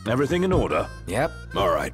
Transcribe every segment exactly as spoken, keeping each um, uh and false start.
Everything in order? Yep. All right.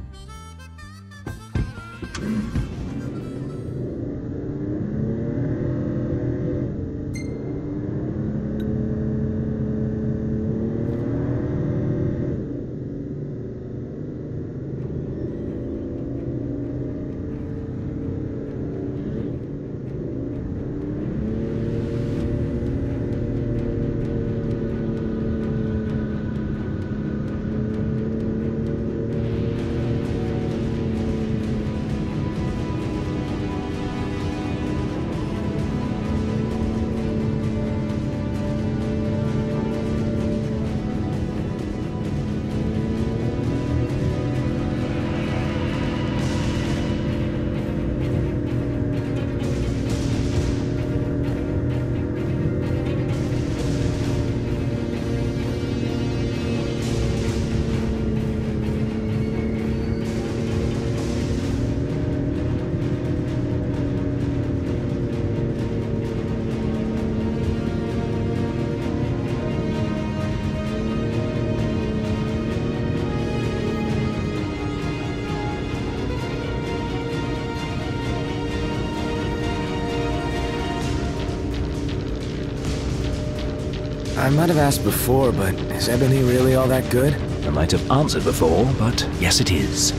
I might have asked before, but is ebony really all that good? I might have answered before, but yes, it is.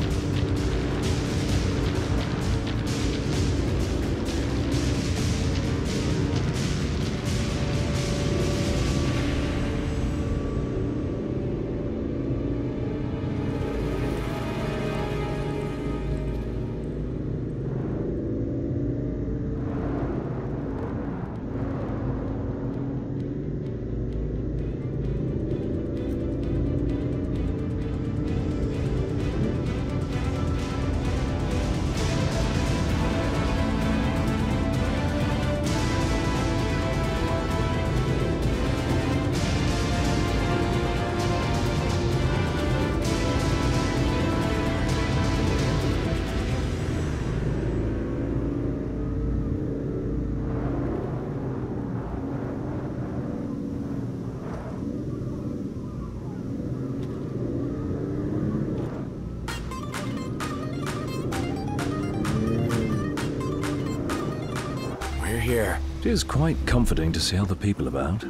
Here. It is quite comforting to see other people about.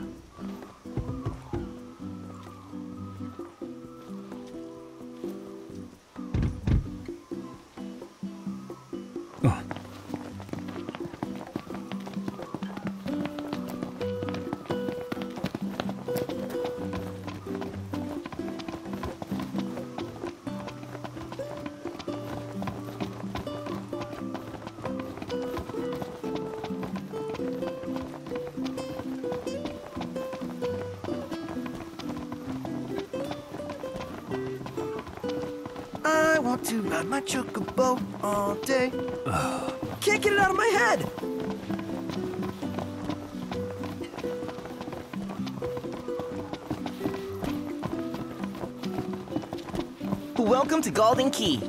Oh. I want to ride my chocobo all day. Can't get it out of my head. Welcome to Golden Key.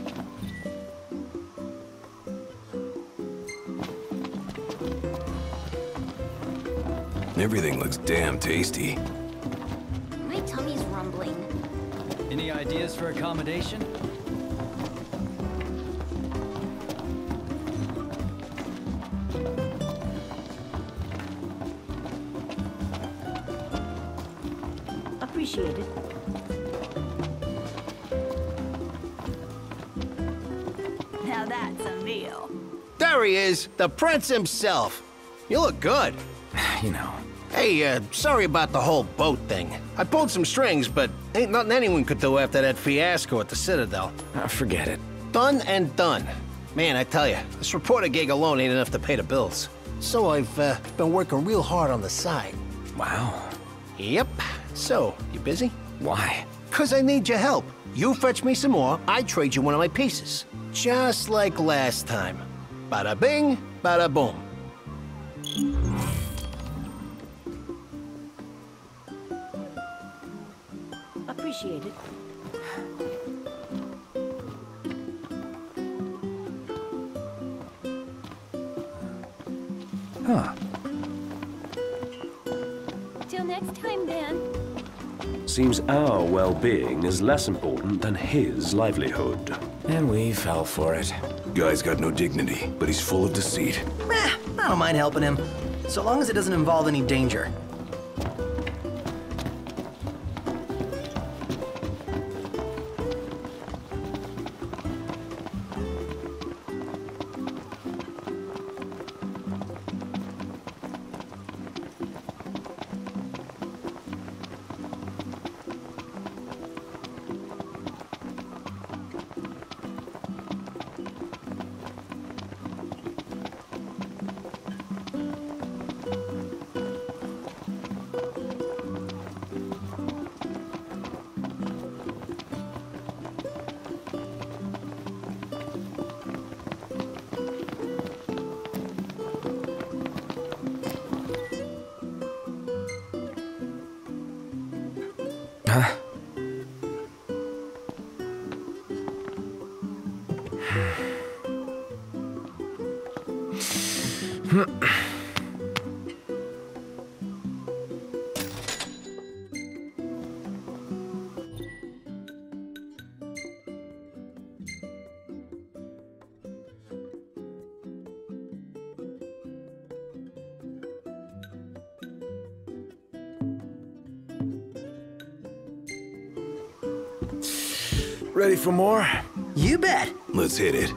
Everything looks damn tasty. My tummy's rumbling. Any ideas for accommodation? Appreciate it. Now that's a meal. There he is, the prince himself. You look good. You know. Hey, uh, sorry about the whole boat thing. I pulled some strings, but ain't nothing anyone could do after that fiasco at the Citadel. Uh, forget it. Done and done. Man, I tell you, this reporter gig alone ain't enough to pay the bills. So I've uh, been working real hard on the side. Wow. Yep. So, you busy? Why? 'Cause I need your help. You fetch me some more, I trade you one of my pieces. Just like last time. Bada bing, bada boom. Appreciate it. Huh. Till next time, then. Seems our well-being is less important than his livelihood. And we fell for it. Guy's got no dignity, but he's full of deceit. Eh, I don't mind helping him, so long as it doesn't involve any danger. Huh? Ready for more? You bet. Let's hit it.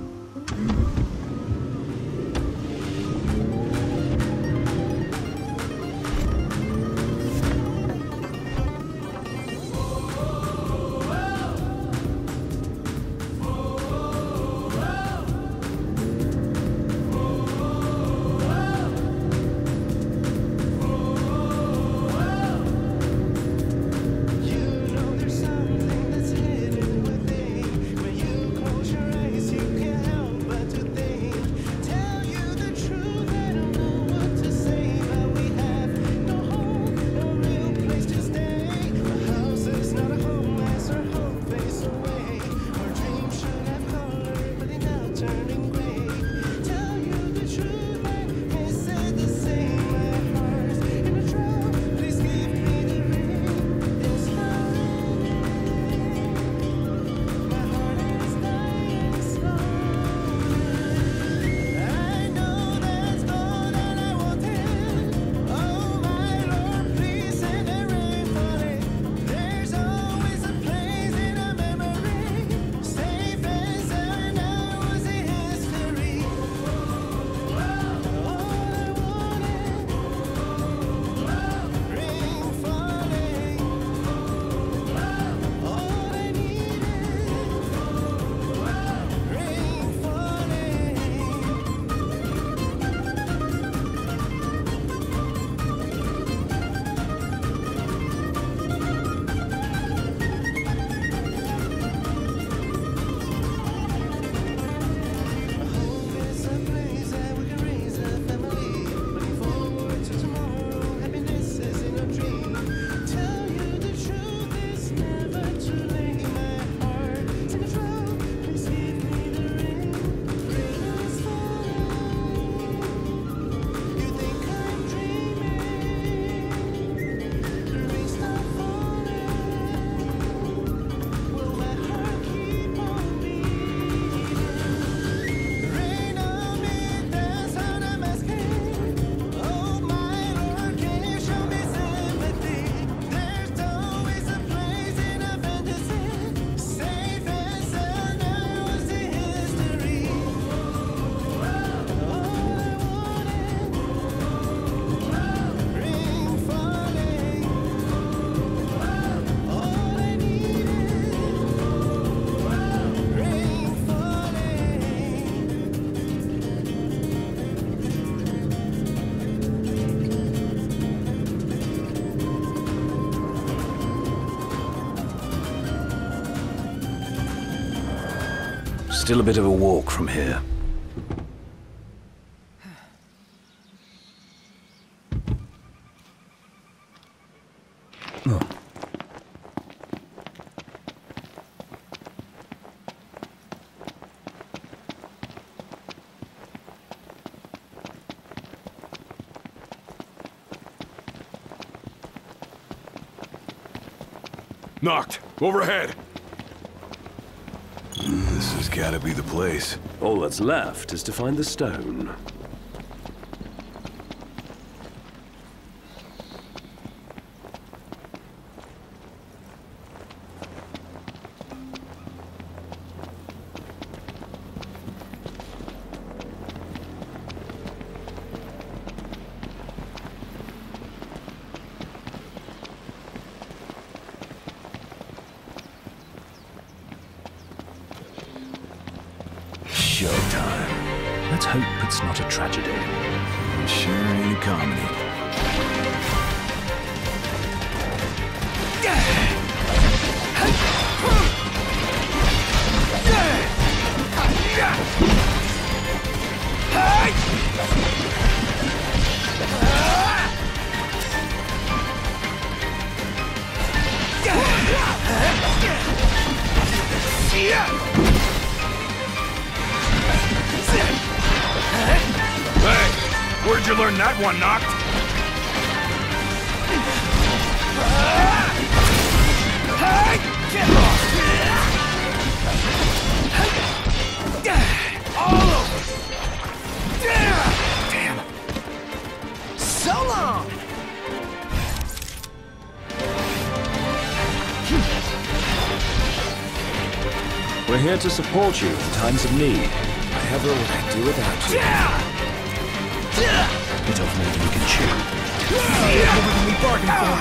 Still a bit of a walk from here. Oh. Knocked. Overhead. This has gotta be the place. All that's left is to find the stone. Showtime. Let's hope it's not a tragedy. It sure ain't a comedy. Hey! Where'd you learn that one, Knocked? Get lost! All over! Damn! So long! We're here to support you in times of need. Whatever would I do without you? Bit of meat we can chew. Everything we bargained for.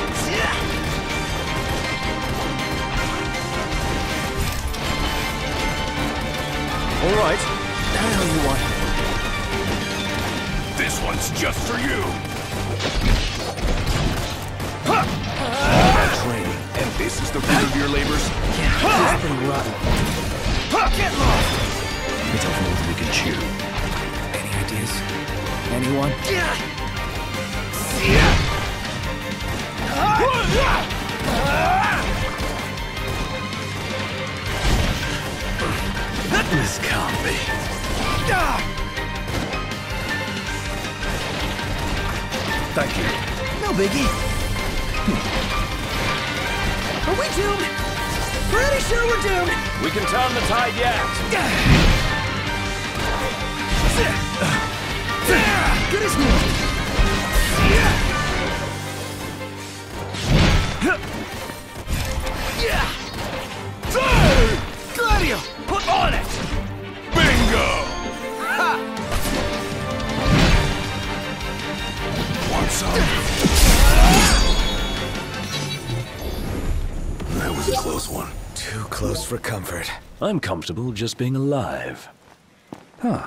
All right. The hell you want? This one's just for you! Training, and this is the fruit of your labors? Yeah, this is pretty rotten. Get lost! Bit of meat we can chew. Any ideas? Anyone? This can't be. Thank you. No biggie. Are we doomed? Pretty sure we're doomed. We can turn the tide yet. Good as new. Gladio! Put on it! Bingo! Want some? That was a close one. Too close for comfort. I'm comfortable just being alive. Huh.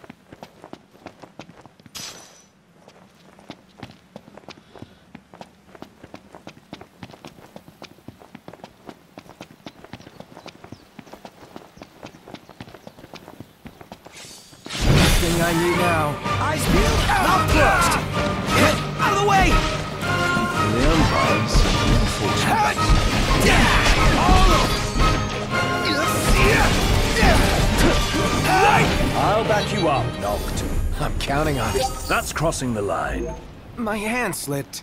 Thing I need now. Eyes peeled, mouth closed. Out of the way! The Empire's reinforcement. I'll back you up, Knocked. I'm counting on it. That's crossing the line. My hand slipped.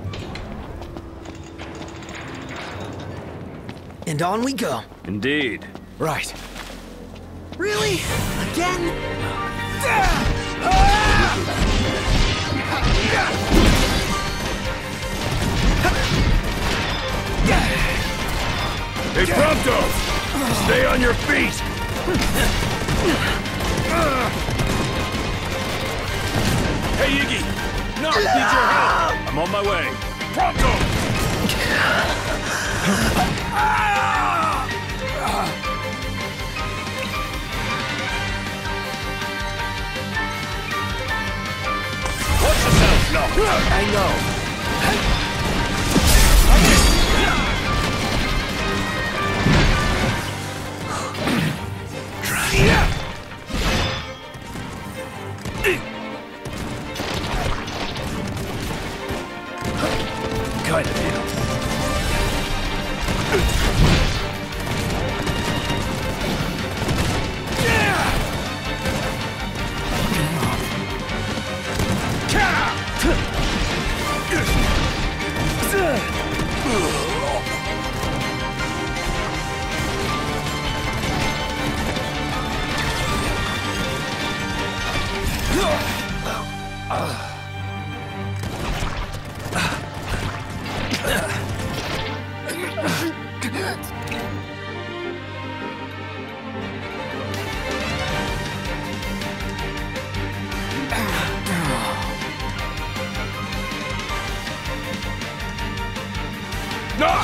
And on we go. Indeed. Right. Really? Again? Hey, Prompto! Stay on your feet! Hey, Iggy! Knock needs your help! I'm on my way. Prompto! Watch yourself, Knocked. I know. Kind of you. Not!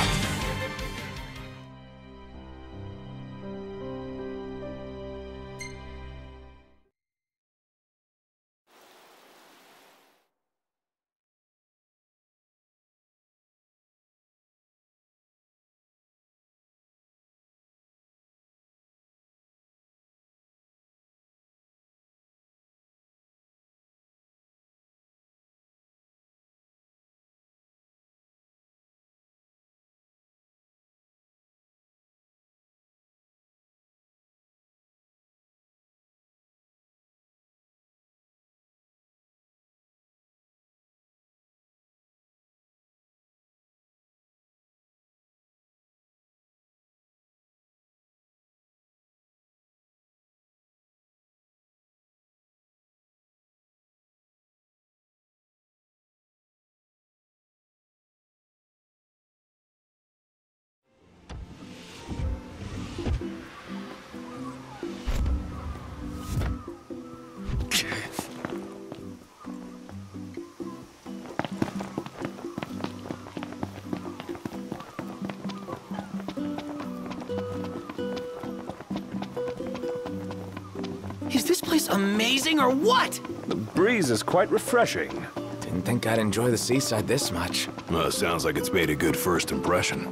Is this place amazing or what? The breeze is quite refreshing. Didn't think I'd enjoy the seaside this much. Well, sounds like it's made a good first impression.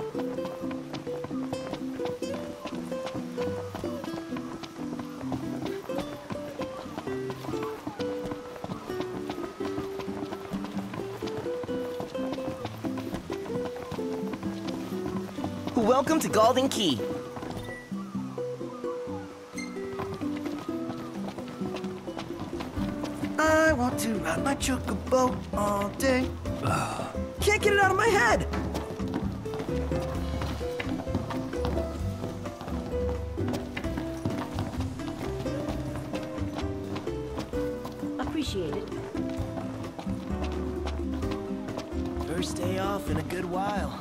Welcome to Golden Key. I want to ride my chocobo all day. Can't get it out of my head. Appreciate it. First day off in a good while.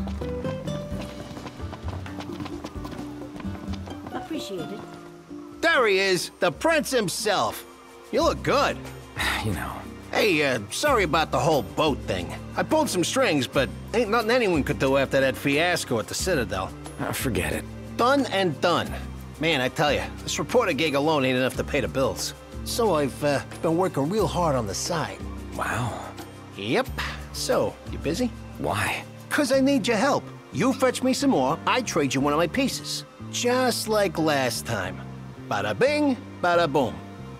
Appreciate it. There he is, the prince himself. You look good. You know. Hey, uh, sorry about the whole boat thing. I pulled some strings, but ain't nothing anyone could do after that fiasco at the Citadel. Uh, forget it. Done and done. Man, I tell you, this reporter gig alone ain't enough to pay the bills. So I've uh, been working real hard on the side. Wow. Yep. So, you busy? Why? 'Cause I need your help. You fetch me some more, I trade you one of my pieces. Just like last time. Bada bing, bada boom.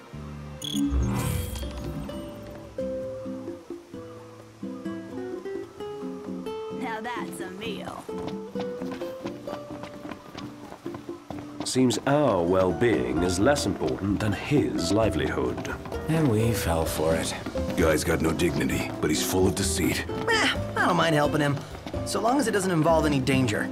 Now that's a meal. Seems our well-being is less important than his livelihood. And we fell for it. Guy's got no dignity, but he's full of deceit. Eh, I don't mind helping him, so long as it doesn't involve any danger.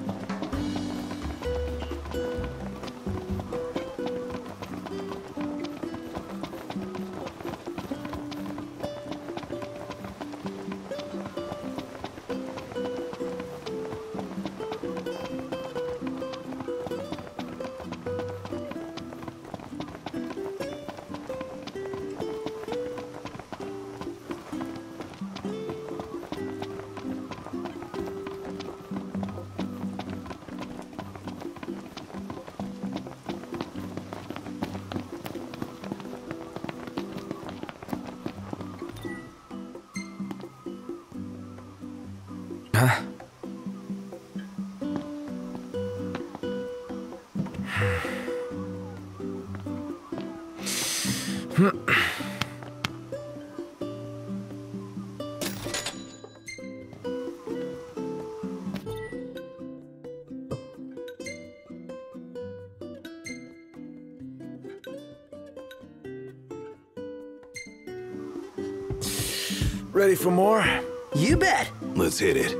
Huh? Ready for more? You bet. Let's hit it.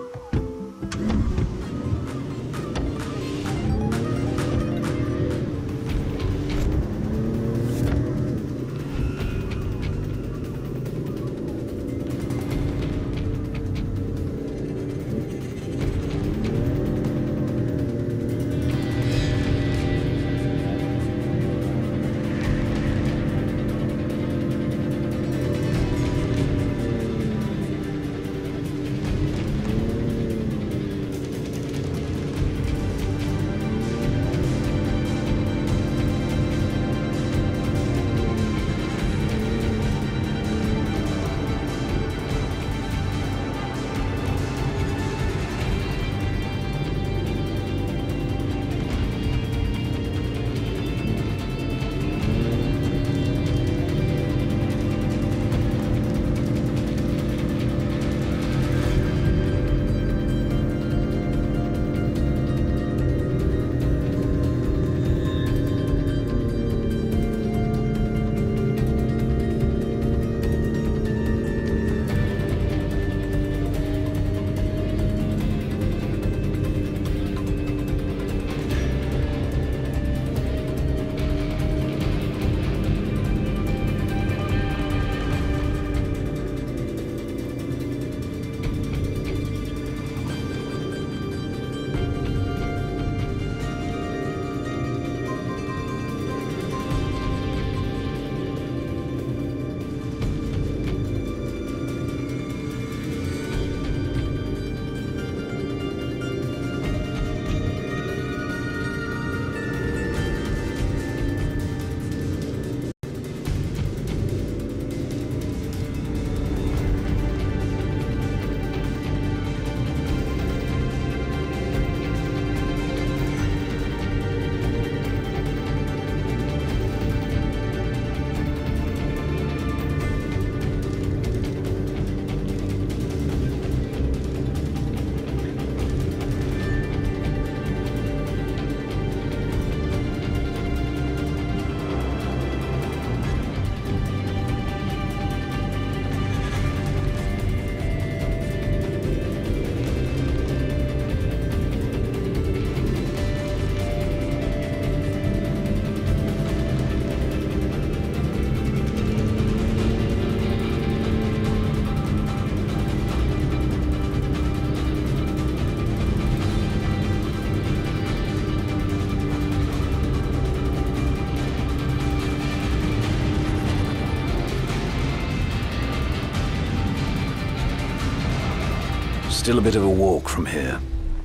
Still a bit of a walk from here.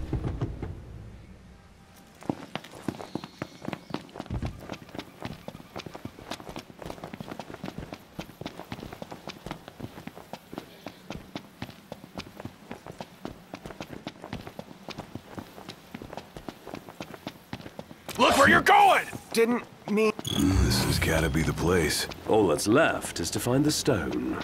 Look where you're going! Didn't mean... This has gotta be the place. All that's left is to find the stone.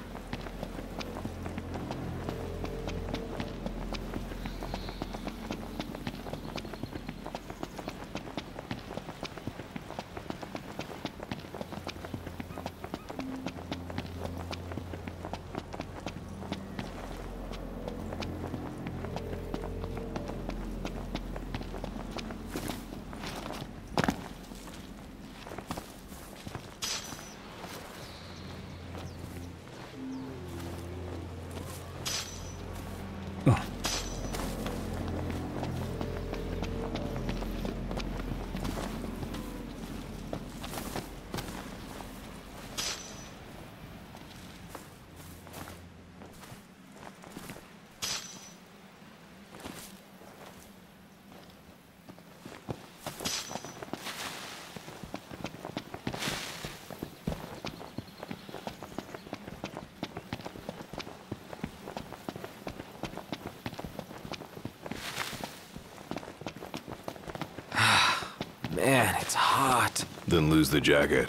Man, it's hot. Then lose the jacket.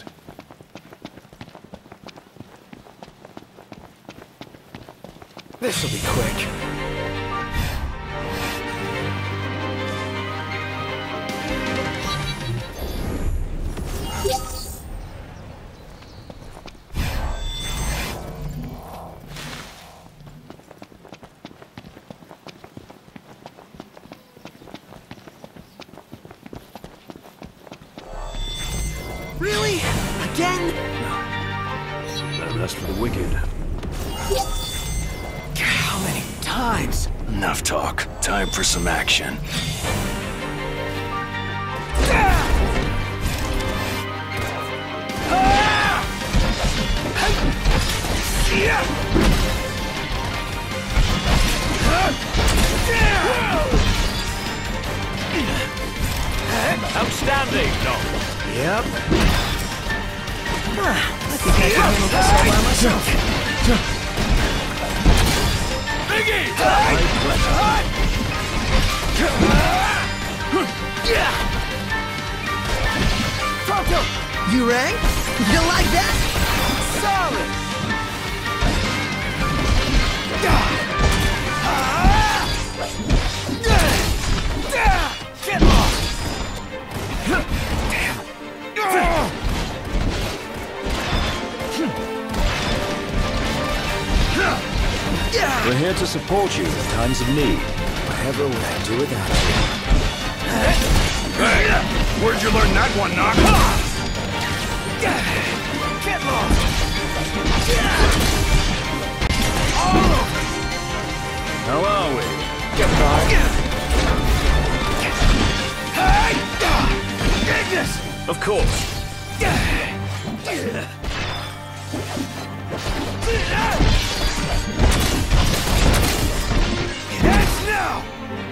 This'll be quick. Really? Again? No rest for the wicked. How many times? Enough talk. Time for some action. Outstanding! No. Yep. Ah, I think I can handle this all by myself. Biggie! Pronto! You rang? You like that? Solid! Get lost! We're here to support you in times of need. Whatever would I do without Hey! Where'd you learn that one, Knock? Get lost! How are we? Get by! Hey! Ignis! Of course. It's now!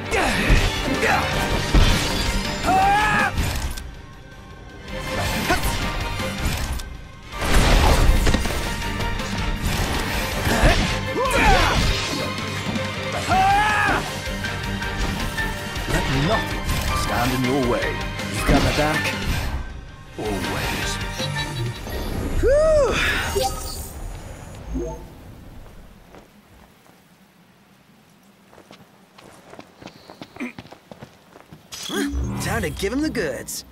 Let nothing stand in your way. You've got my back. Always. Time to give him the goods.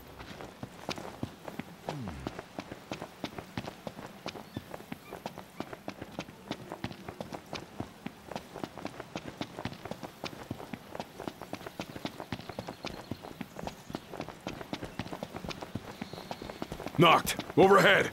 Knocked. Overhead.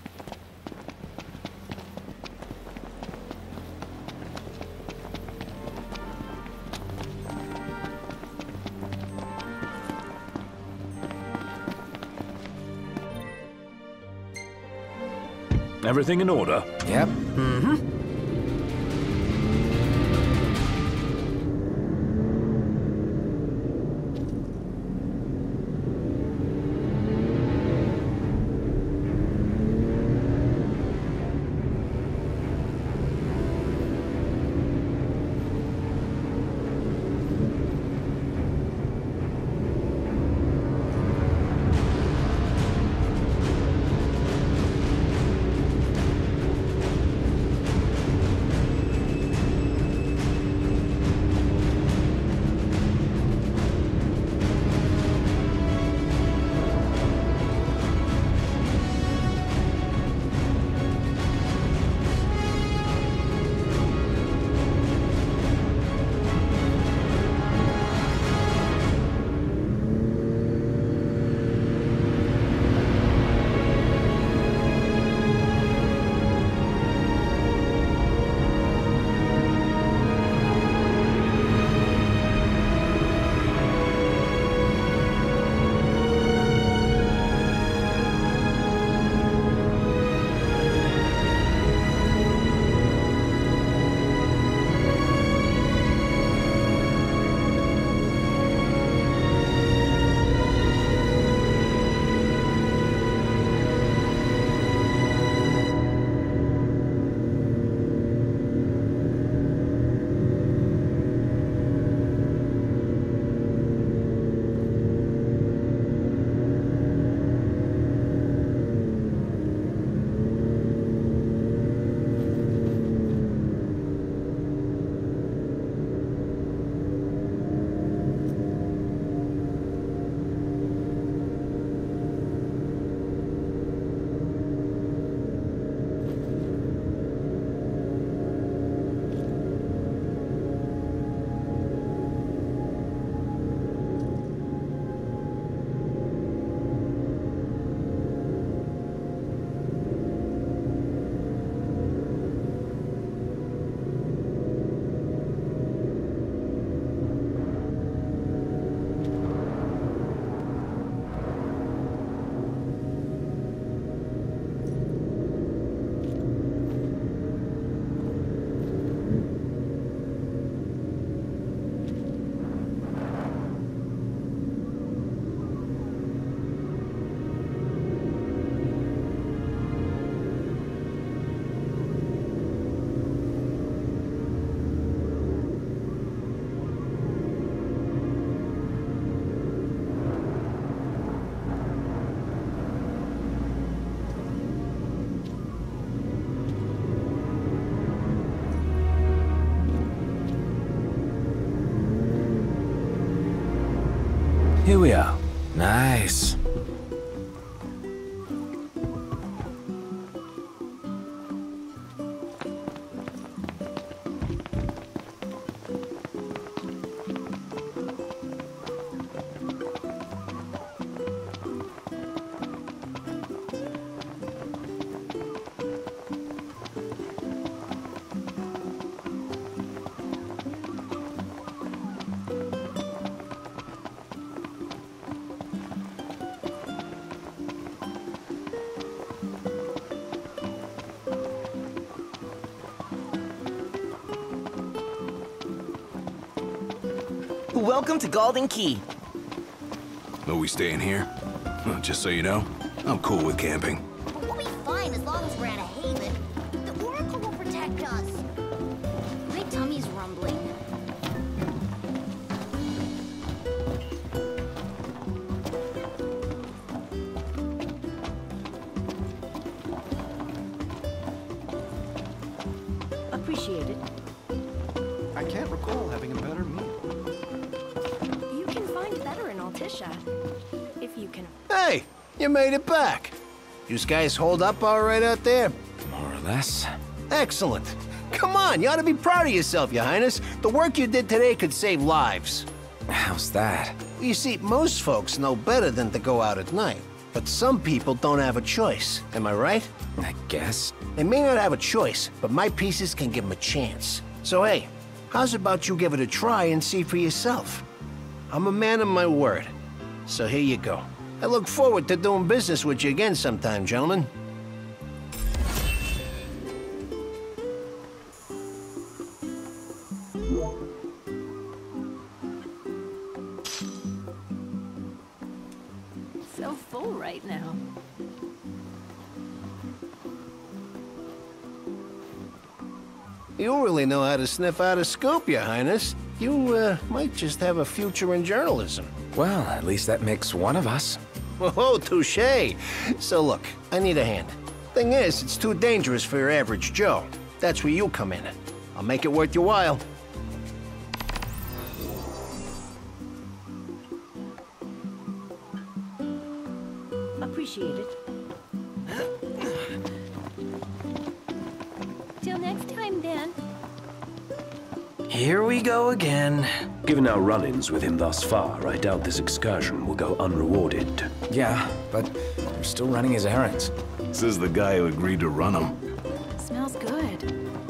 Everything in order? Yep. Mm-hmm. Here we are. Nice. Welcome to Golden Key. Are we staying here? Well, just so you know, I'm cool with camping. We'll be fine as long as we're at a haven. The Oracle will protect us. My tummy's rumbling. Appreciate it. I can't recall having a better meal. You can find better in Altisha. If you can. Hey, you made it back. You guys hold up all right out there? More or less. Excellent. Come on, you ought to be proud of yourself, Your Highness. The work you did today could save lives. How's that? You see, most folks know better than to go out at night. But some people don't have a choice. Am I right? I guess. They may not have a choice, but my pieces can give them a chance. So hey, how's about you give it a try and see for yourself? I'm a man of my word. So here you go. I look forward to doing business with you again sometime, gentlemen. So full right now. You really know how to sniff out a scoop, Your Highness. You, uh, might just have a future in journalism. Well, at least that makes one of us. Oh, touche. So look, I need a hand. Thing is, it's too dangerous for your average Joe. That's where you come in. I'll make it worth your while. Appreciate it. Till next time, then. Here we go again. Given our run-ins with him thus far, I doubt this excursion will go unrewarded. Yeah, but we're still running his errands. Says the guy who agreed to run them. Smells good.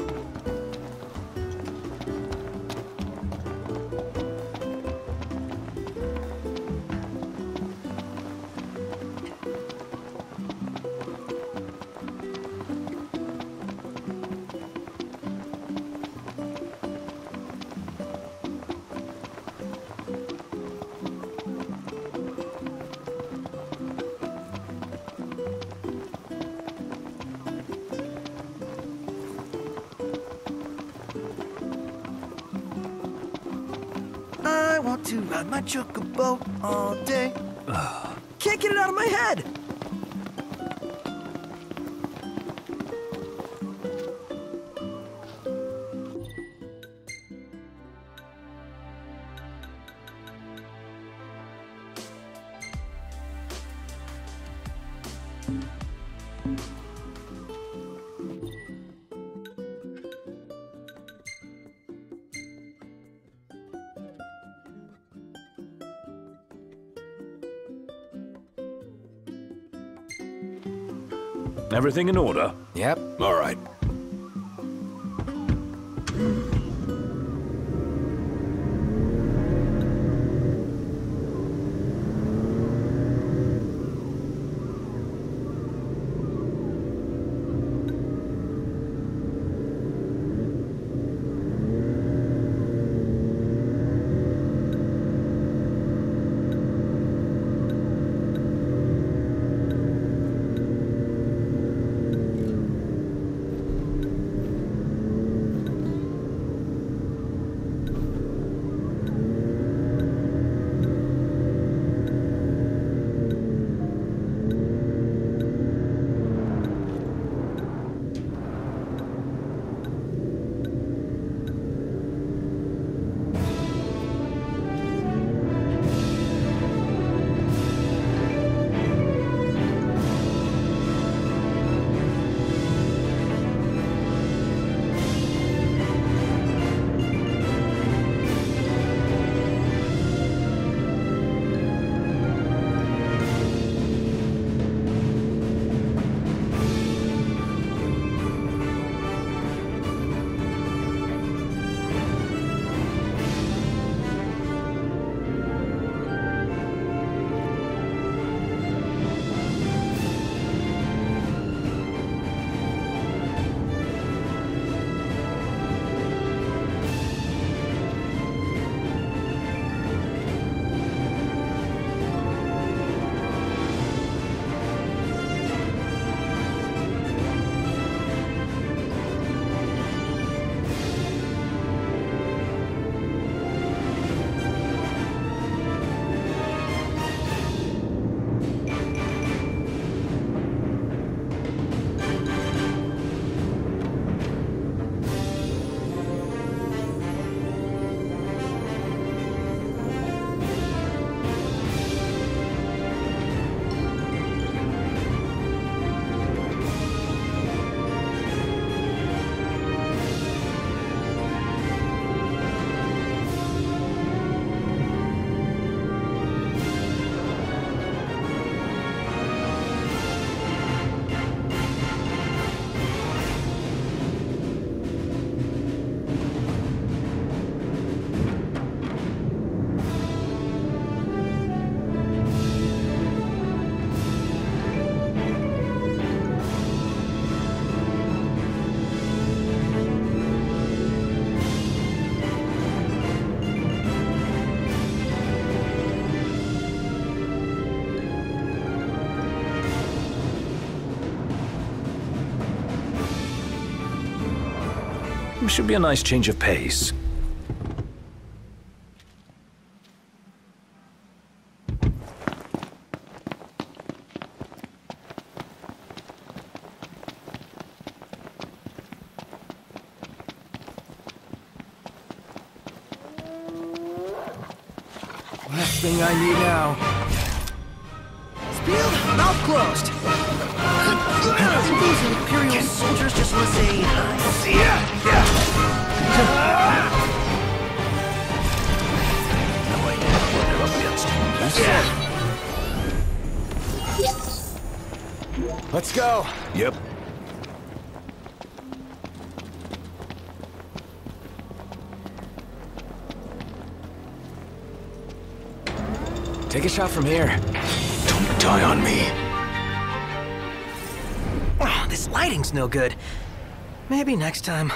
I want to ride my chocobo all day. Can't get it out of my head. Everything in order? Yep. All right. Should be a nice change of pace. Last thing I need now. Speed, mouth closed. These Imperial soldiers just want to say hi. See ya. Yeah. No idea what they're up against. Yeah. Let's go. Yep. Take a shot from here. Don't die on me. Oh, this lighting's no good. Maybe next time.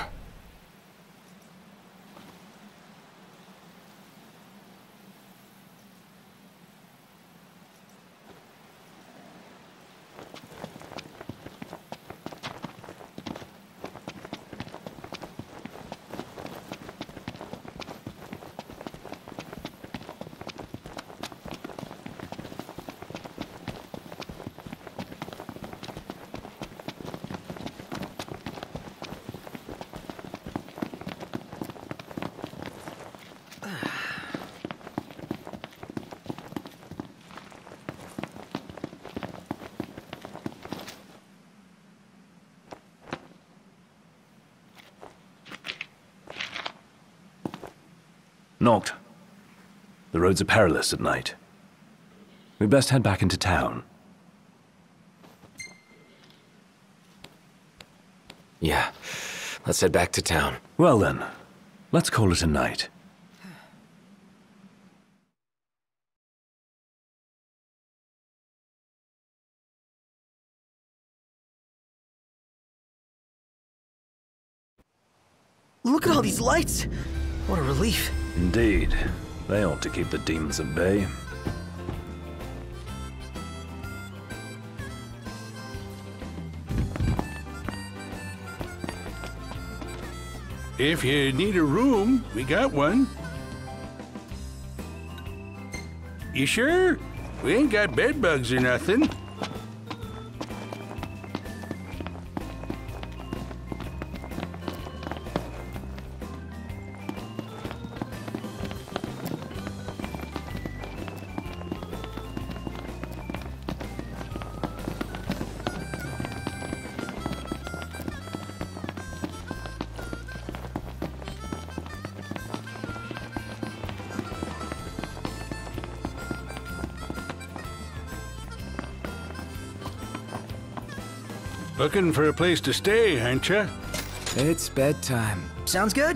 Noct. The roads are perilous at night. We best head back into town. Yeah. Let's head back to town. Well then, let's call it a night. Look at all these lights. What a relief. Indeed. They ought to keep the demons at bay. If you need a room, we got one. You sure? We ain't got bed bugs or nothing. Looking for a place to stay, aren't you? It's bedtime. Sounds good.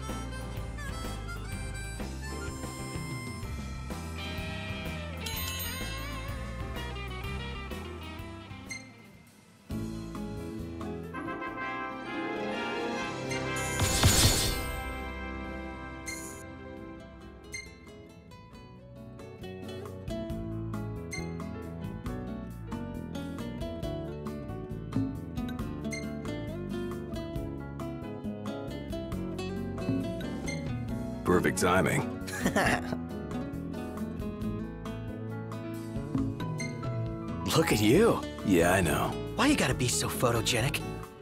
Perfect timing. Look at you. Yeah, I know. Why you gotta be so photogenic?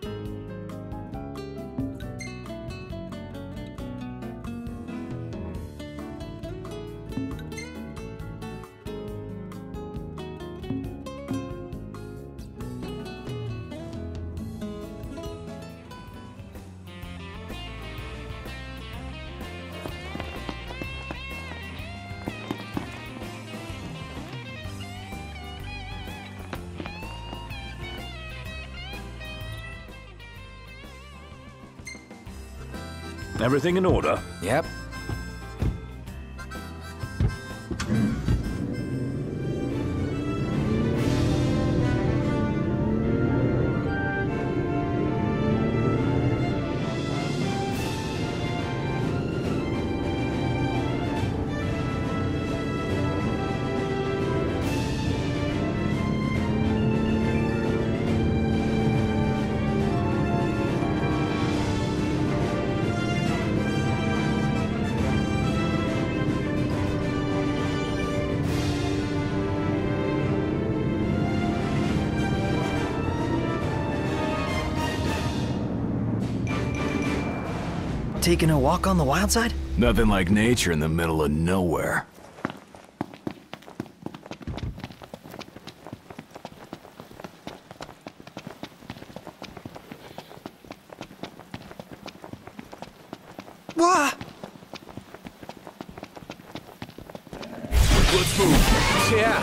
Everything in order? Yep. taking a walk on the wild side? Nothing like nature in the middle of nowhere. Wah! Let's move. Yeah.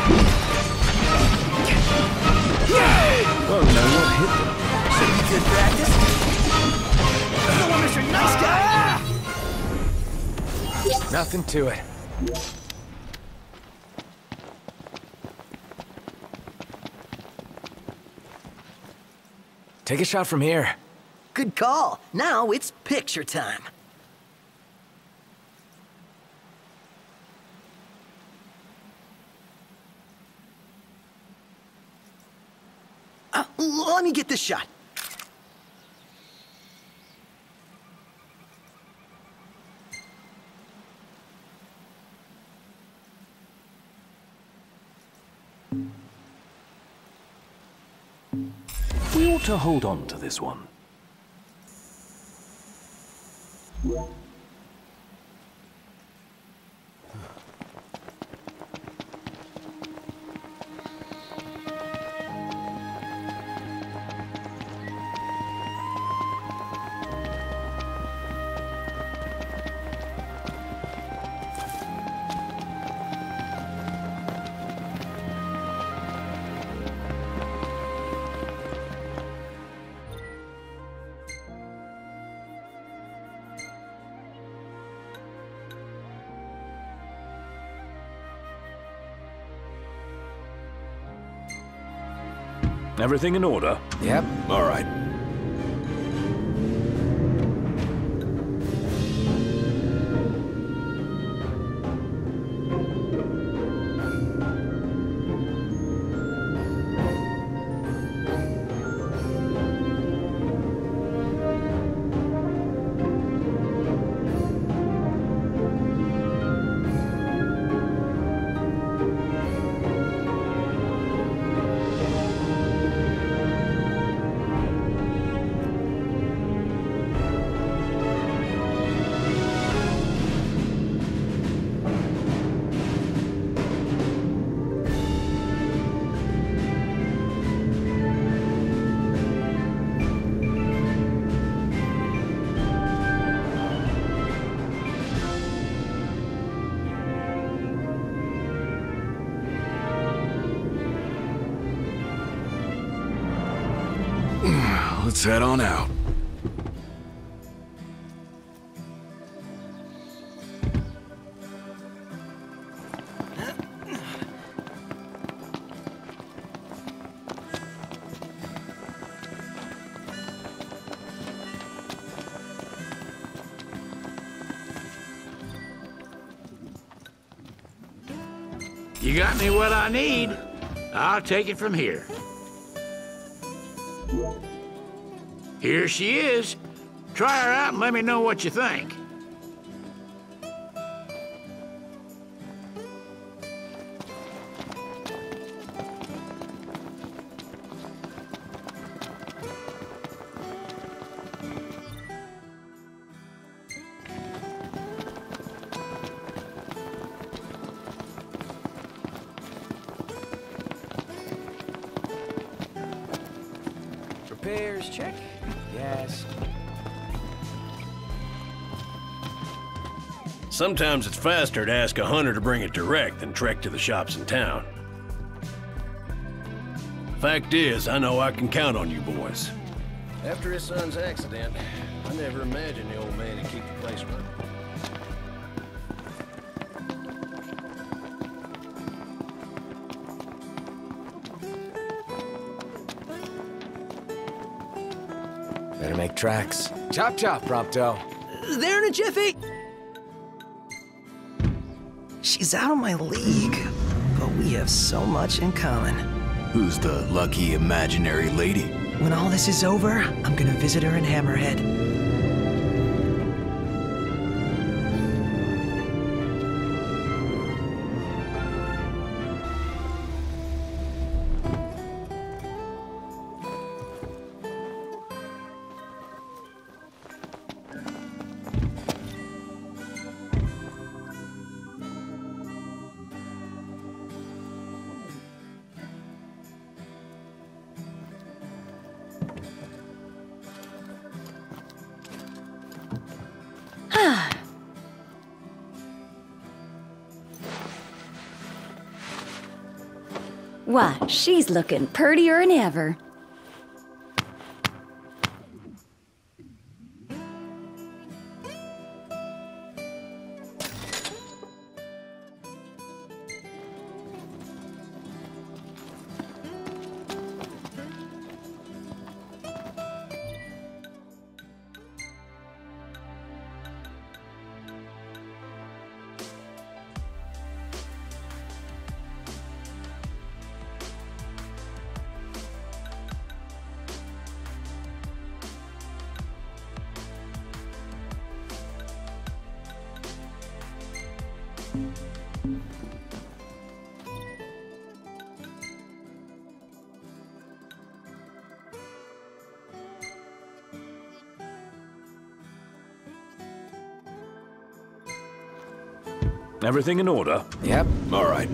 Oh no, what hit them? Should be good practice. Come on, Mister Nice Guy! Nothing to it. Take a shot from here. Good call. Now it's picture time. Uh, let me get this shot. We ought to hold on to this one. Everything in order? Yep. All right. Let's head on out. You got me what I need. I'll take it from here. Here she is. Try her out and let me know what you think. Repairs, check. Yes. Sometimes it's faster to ask a hunter to bring it direct than trek to the shops in town. Fact is, I know I can count on you boys. After his son's accident, I never imagined the old man would keep the place running. Better make tracks. Chop chop, Prompto. There in a jiffy! She's out of my league, but we have so much in common. Who's the lucky imaginary lady? When all this is over, I'm gonna visit her in Hammerhead. Why, she's looking purtier than ever. Everything in order? Yep. All right.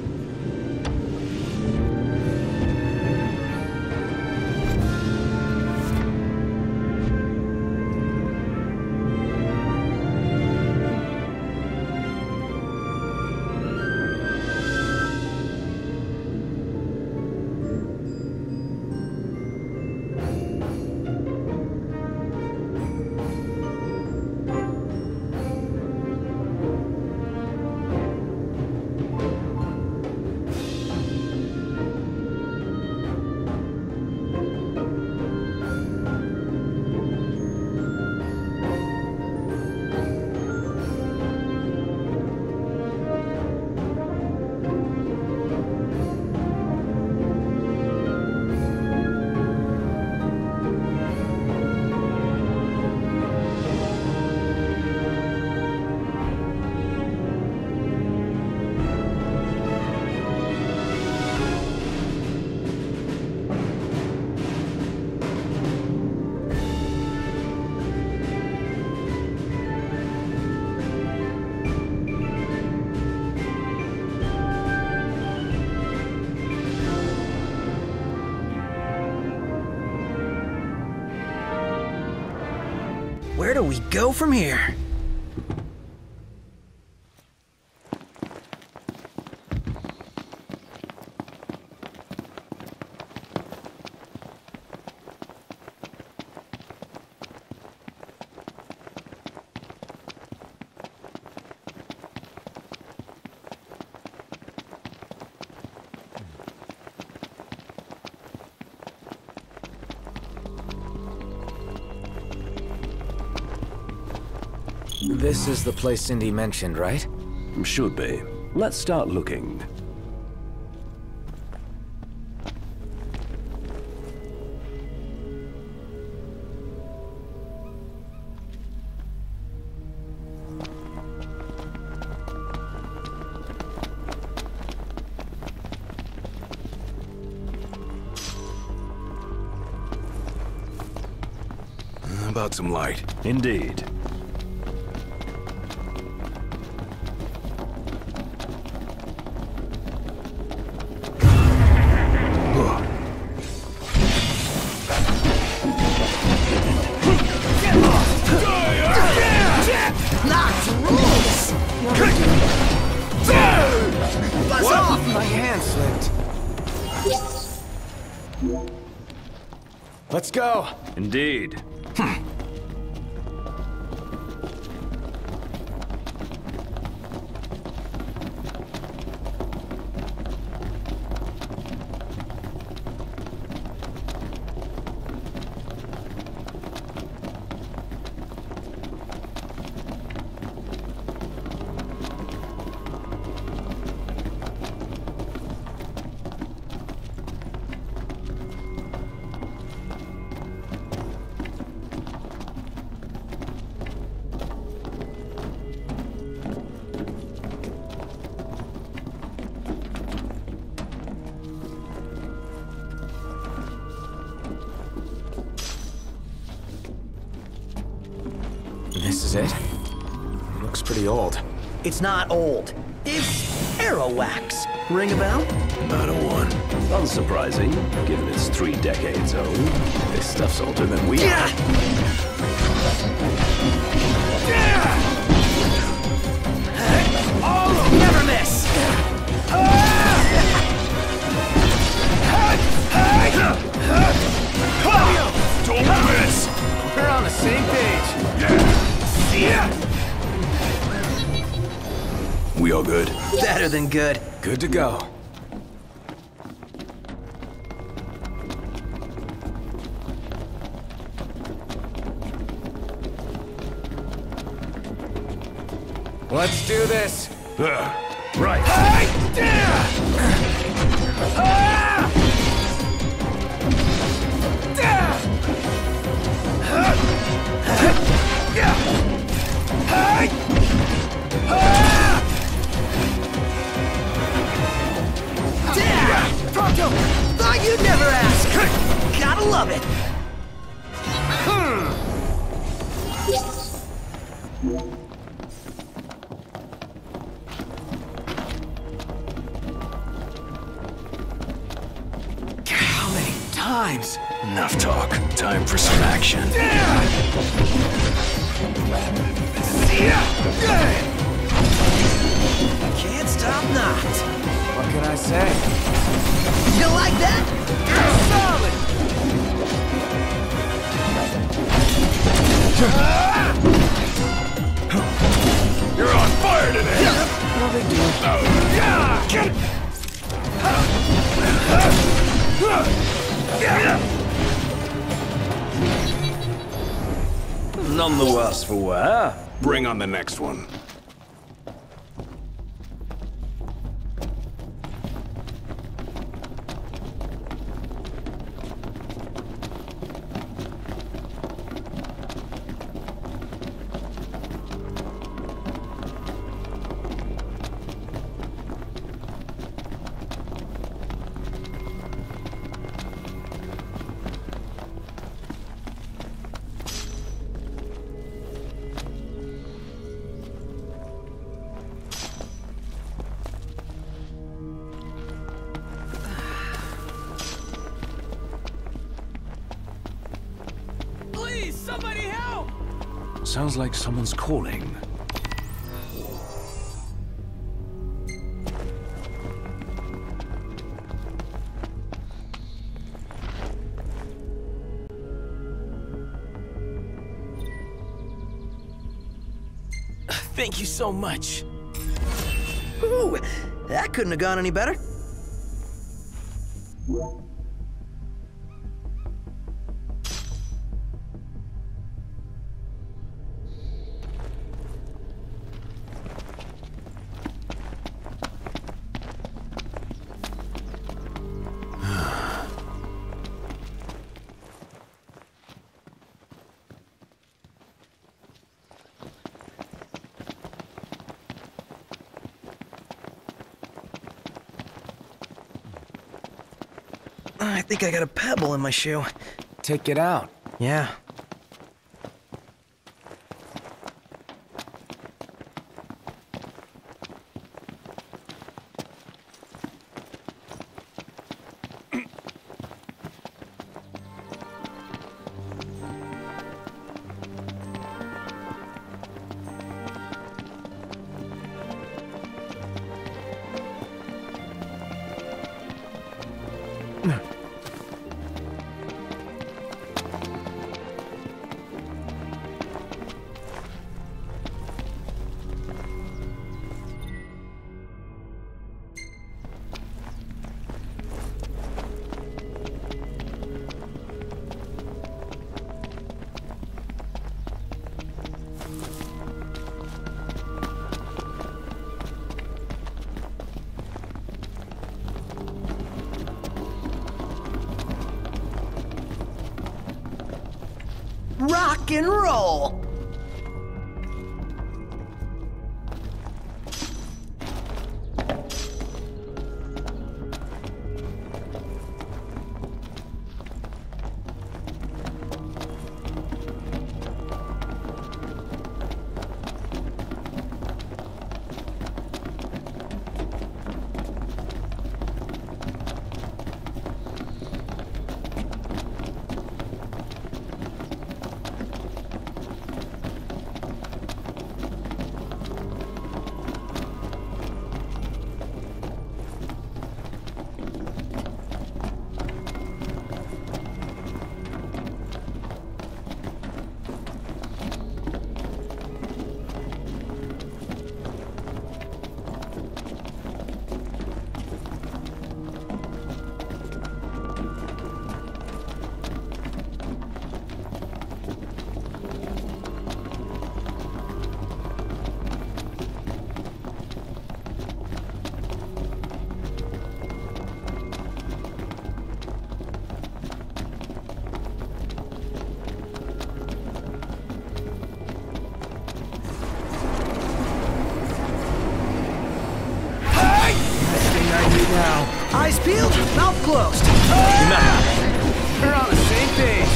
Where do we go from here? This is the place Cindy mentioned, right? Should be. Let's start looking. How about some light? Indeed. Let's go! Indeed. This is it? Looks pretty old. It's not old. It's Aerowax. Ring a bell? Not a one. Unsurprising, given it's three decades old. This stuff's older than we are. Oh, never miss! all good? Better than good. Good to go. Let's do this. Uh, right. Pronto! Thought you'd never ask! Gotta love it! How many times? Enough talk. Time for some action. Can't stop not. What can I say? You like that? Solid! You're on fire today! No big deal. None the worse for wear. Bring on the next one. Sounds like someone's calling. Thank you so much. Ooh, that couldn't have gone any better. I think I got a pebble in my shoe. Take it out. Yeah. Rock and roll! closed. Enough. We're on the same page.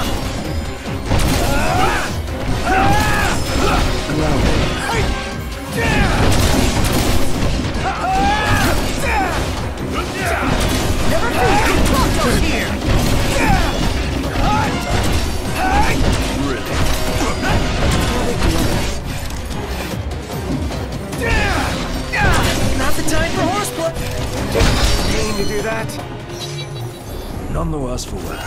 Never feel close here. Not the time for horseplay. Didn't mean to do that. None the worse for wear.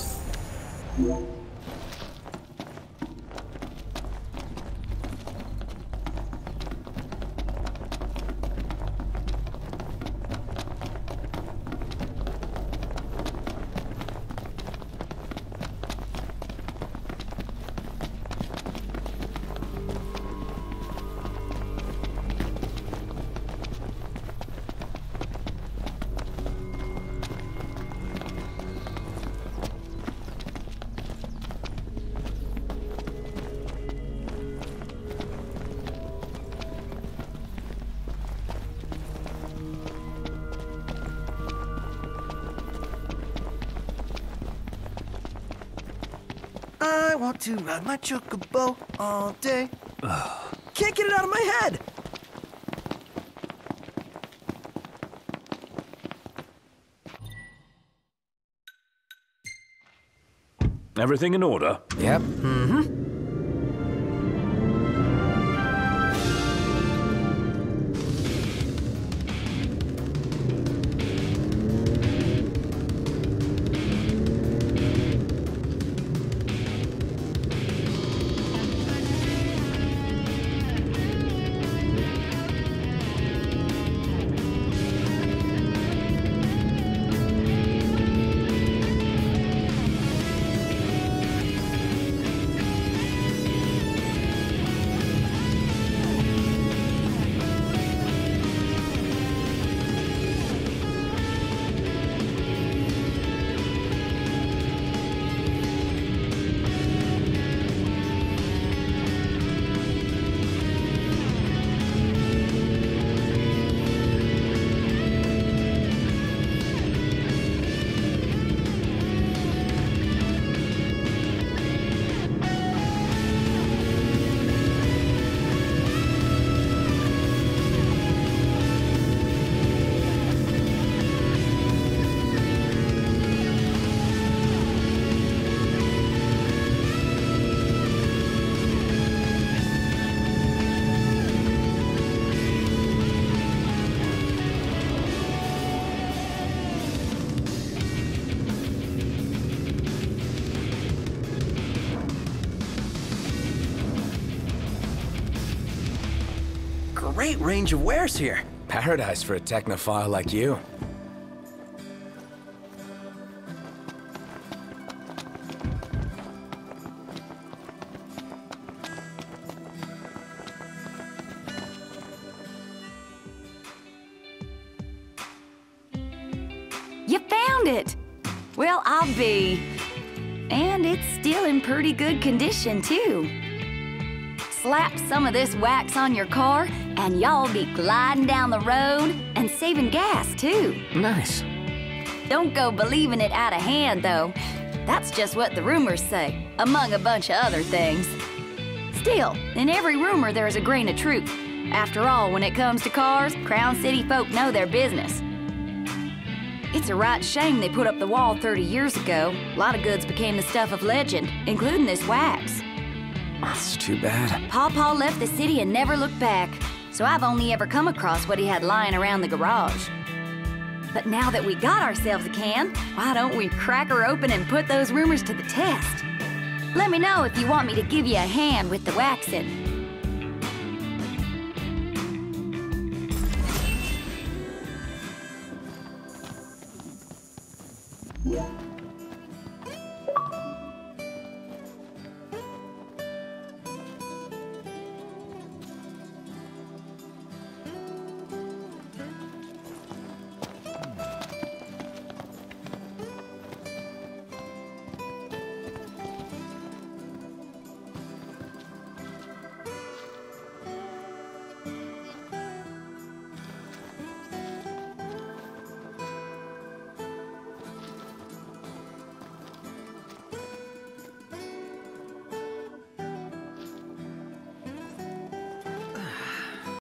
I want to ride my chocobo all day. Can't get it out of my head. Everything in order? Yep. Mm-hmm. Great range of wares here. Paradise for a technophile like you. You found it! Well, I'll be. And it's still in pretty good condition, too. Slap some of this wax on your car, and y'all be gliding down the road and saving gas, too. Nice. Don't go believing it out of hand, though. That's just what the rumors say, among a bunch of other things. Still, in every rumor there's a grain of truth. After all, when it comes to cars, Crown City folk know their business. It's a right shame they put up the wall thirty years ago. A lot of goods became the stuff of legend, including this wax. That's too bad. Pawpaw left the city and never looked back, so I've only ever come across what he had lying around the garage. But now that we got ourselves a can, why don't we crack her open and put those rumors to the test? Let me know if you want me to give you a hand with the waxing. Yeah.